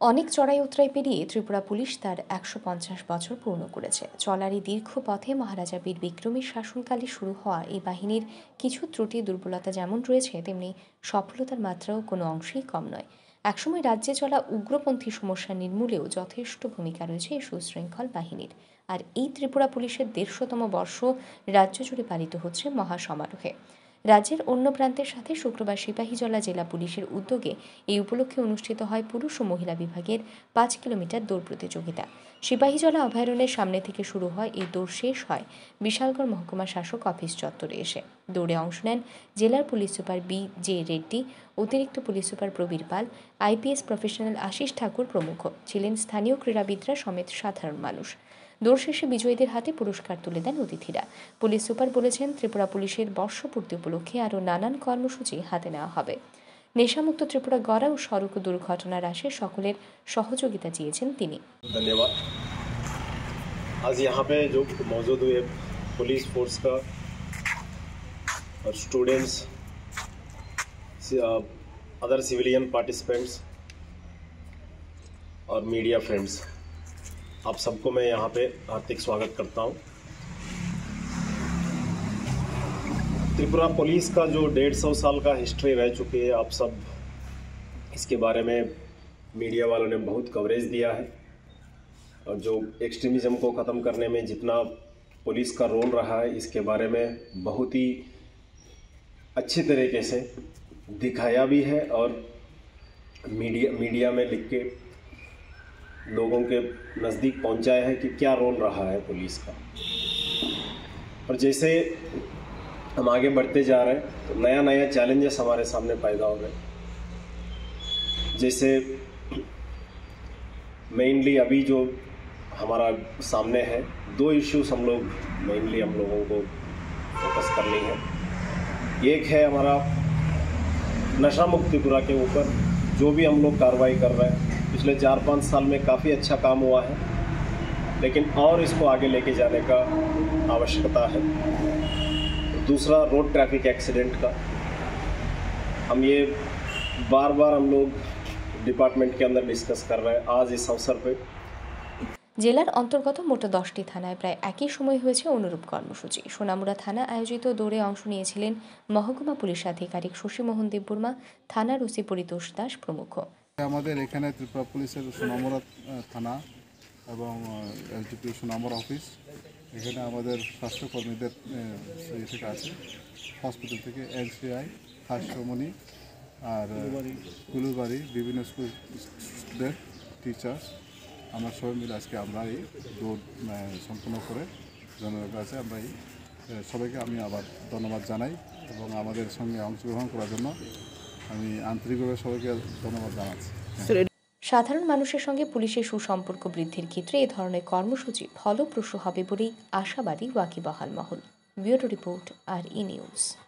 অনেক চড়াই উতরাই পেরিয়ে ত্রিপুরা পুলিশ তার ১৫০ বছর পূর্ণ করেছে। চলার এই দীর্ঘ পথে মহারাজা বীর বিক্রমের শাসনকালে শুরু হওয়া এই বাহিনীর কিছু ত্রুটি দুর্বলতা যেমন রয়েছে, তেমনি সফলতার মাত্রাও কোনো অংশেই কম নয়। একসময় রাজ্যে চলা উগ্রপন্থী সমস্যা নির্মূলেও যথেষ্ট ভূমিকা রয়েছে এই সুশৃঙ্খল বাহিনীর। আর এই ত্রিপুরা পুলিশের ১৫০তম বর্ষ রাজ্য জুড়ে পালিত হচ্ছে মহাসমারোহে। রাজ্যের অন্য প্রান্তের সাথে শুক্রবার সিপাহীজলা জেলা পুলিশের উদ্যোগে এই উপলক্ষে অনুষ্ঠিত হয় পুরুষ ও মহিলা বিভাগের ৫ কিলোমিটার দৌড় প্রতিযোগিতা। সিপাহীজলা অভয়ারণ্যের সামনে থেকে শুরু হয় এই দৌড়, শেষ হয় বিশালগড় মহকুমা শাসক অফিস চত্বরে এসে। দৌড়ে অংশ নেন জেলার পুলিশ সুপার বি.জে. রেড্ডি, অতিরিক্ত police super Prabir Pal, IPS professional Ashis Thakur প্রমুখ। ছিলেন স্থানীয় ক্রীড়াবিদরা সমেত সাধারণ মানুষ। দৌড় শেষে বিজয়ীদের হাতে পুরস্কার তুলে দেন অতিথিরা। পুলিশ সুপার বলেছেন, ত্রিপুরা পুলিশের বর্ষপূর্তি উপলক্ষে আরও নানান কর্মসূচি হাতে নেওয়া হবে। নেশামুক্ত ত্রিপুরা গড়া ও সড়ক দুর্ঘটনা হ্রাসে সকলের সহযোগিতা চেয়েছেন তিনি। धन्यवाद। आज यहाँ पे जो मौजूद हुए पुलिस फोर्स का और स्टूडेंट्स, अदर सिविलियन पार्टिसिपेंट्स और मीडिया फ्रेंड्स, आप सबको मैं यहाँ पे हार्दिक स्वागत करता हूँ। त्रिपुरा पुलिस का जो 150 साल का हिस्ट्री रह चुकी है, आप सब इसके बारे में मीडिया वालों ने बहुत कवरेज दिया है। और जो एक्सट्रीमिज़म को ख़त्म करने में जितना पुलिस का रोल रहा है, इसके बारे में बहुत ही अच्छी तरीके से दिखाया भी है और मीडिया में लिख के लोगों के नज़दीक पहुंचाया है कि क्या रोल रहा है पुलिस का। और जैसे हम आगे बढ़ते जा रहे हैं तो नया नया चैलेंजेस हमारे सामने पैदा हो रहे हैं। जैसे मेनली अभी जो हमारा सामने है, 2 इश्यूज हम लोगों को फोकस करनी है। एक है हमारा नशा मुक्त त्रिपुरा के ऊपर जो भी हम लोग कार्रवाई कर रहे हैं, पिछले 4-5 साल में काफ़ी अच्छा काम हुआ है, लेकिन और इसको आगे लेके जाने का आवश्यकता है। दूसरा, रोड ट्रैफिक एक्सीडेंट का हम ये बार बार हम लोग डिपार्टमेंट के अंदर डिस्कस कर रहे हैं। आज इस अवसर पे জেলার অন্তর্গত মোট 10টি থানায় প্রায় একই সময় হয়েছে অনুরূপ কর্মসূচি। সোনামুড়া থানা আয়োজিত দৌড়ে অংশ নিয়েছিলেন মহকুমা পুলিশ আধিকারিক শশীমোহন দেববর্মা, থানার ওসি পরিতোষ দাস প্রমুখ। আমাদের এখানে ত্রিপুরা পুলিশের সোনামুড়া থানা এবং এসডিপি সোনামুড়া অফিস, এখানে আমাদের স্বাস্থ্যকর্মীদের থেকে আছে, হসপিটাল থেকে এনসিআই, হাস্যমণি আর কুলুবাড়ি, বিভিন্ন স্কুল স্টুডেন্ট, টিচার্স, আমরা সবাই মিলে আজকে আমরা এই দৌড় সম্পূর্ণ করে জনগণের কাছে আমরা এই সবাইকে আমি আবার ধন্যবাদ জানাই এবং আমাদের সঙ্গে অংশগ্রহণ করার জন্য আমি আন্তরিকভাবে সবাইকে ধন্যবাদ জানাচ্ছি। সাধারণ মানুষের সঙ্গে পুলিশের সুসম্পর্ক বৃদ্ধির ক্ষেত্রে এ ধরনের কর্মসূচি ফলপ্রসূ হবে বলেই আশাবাদী ওয়াকিবহাল মহল। Bureau report, RE news.